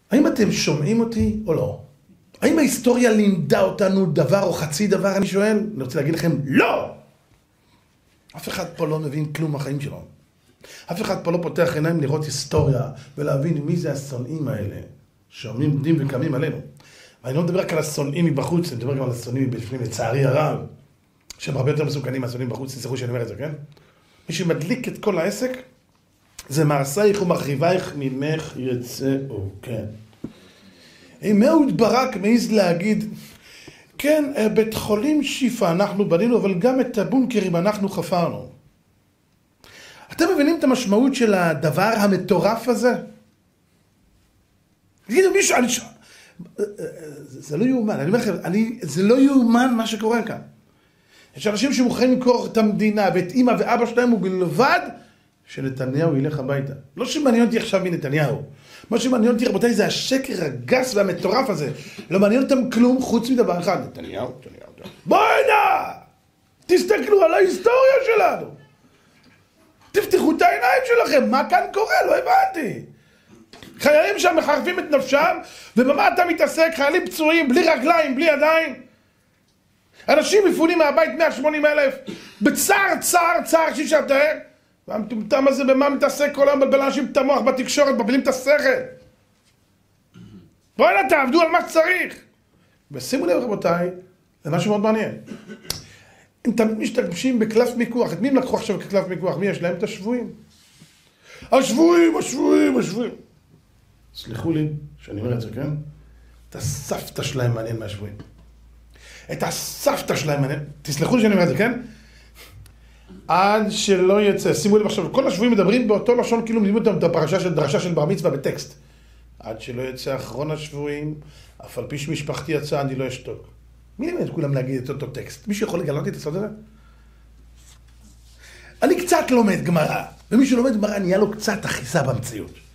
האם אתם שומעים אותי או לא? האם ההיסטוריה לימדה אותנו דבר או חצי דבר, אני שואל? אני רוצה להגיד לכם, לא! אף אחד פה לא מבין כלום מהחיים שלו. אף אחד פה לא פותח עיניים לראות היסטוריה ולהבין מי זה השונאים האלה שעומדים וקמים עלינו. ואני לא מדבר רק על השונאים מבחוץ, אני מדבר גם על השונאים מבפנים, לצערי הרב, שהם הרבה יותר מסוכנים מהשונאים בחוץ, תצטרכו שאני אומר את זה, כן? מי שמדליק את כל העסק, זה מעשייך ומחריבייך ממך יצאו, כן. אם אהוד ברק מעז להגיד, כן, בית חולים שיפה אנחנו בנינו, אבל גם את הבונקרים אנחנו חפרנו. אתם מבינים את המשמעות של הדבר המטורף הזה? תגידו מישהו, זה לא יאומן, אני אומר לכם, זה לא יאומן מה שקורה כאן. יש אנשים שמוכנים למכור את המדינה ואת אמא ואבא שלהם ובלבד שנתניהו ילך הביתה. לא שמעניין אותי עכשיו מנתניהו. מה שמעניין אותי, רבותיי, זה השקר הגס והמטורף הזה. לא מעניין אותם כלום חוץ מדבר אחד. נתניהו. בואי נא! תסתכלו על ההיסטוריה שלנו. תפתחו את העיניים שלכם. מה כאן קורה? לא הבנתי. חיילים שם מחרפים את נפשם, ובמה אתה מתעסק? חיילים פצועים, בלי רגליים, בלי ידיים. אנשים מפונים מהבית 180,000, בצער שאי-אפשר לתאר. והמטומטם הזה במה מתעסק כל היום? בלבל אנשים את המוח בתקשורת, מבלים את השכל. בואו הנה, תעבדו על מה שצריך. ושימו לב רבותיי, זה משהו מאוד מעניין. הם תמיד משתמשים בקלף מיקוח. את מי הם לקחו עכשיו כקלף מיקוח? מי יש להם? את השבויים. השבויים. סליחו לי שאני אומר את זה, כן? את הסבתא שלהם מעניין מהשבויים. את הסבתא שלהם מעניין. תסלחו לי שאני אומר את זה, כן? עד שלא יצא. שימו לב עכשיו, כל השבויים מדברים באותו לשון, כאילו מלימוד אותם את הפרשה של דרשה של בר מצווה בטקסט. עד שלא יצא אחרון השבויים, אף על פי שמשפחתי יצא, אני לא אשתוק. מי לימד את כולם להגיד את אותו טקסט? מישהו יכול לגלות לי את הסוד הזה? אני קצת לומד גמרא, ומי שלומד גמרא נהיה לו קצת אחיזה במציאות.